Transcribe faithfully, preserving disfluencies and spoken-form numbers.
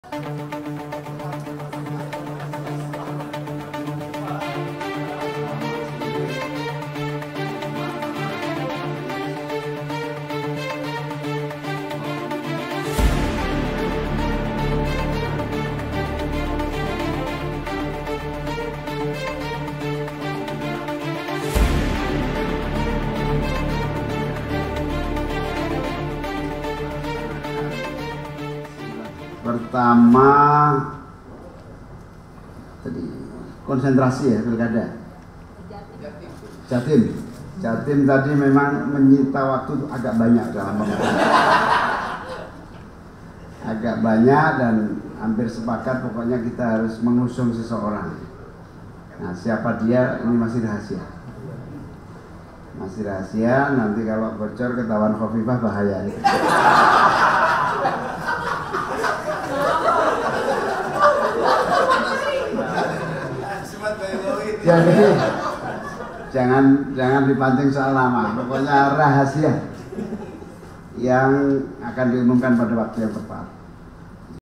Pertama, tadi konsentrasi ya pilkada. Jatim, Jatim tadi memang menyita waktu agak banyak dalam pemilihan. Agak banyak dan hampir sepakat pokoknya kita harus mengusung seseorang. Nah, siapa dia ini masih rahasia. Masih rahasia, nanti kalau bocor ketahuan Khofifah bahaya. Jadi jangan jangan dipancing soal nama, pokoknya rahasia yang akan diumumkan pada waktu yang tepat.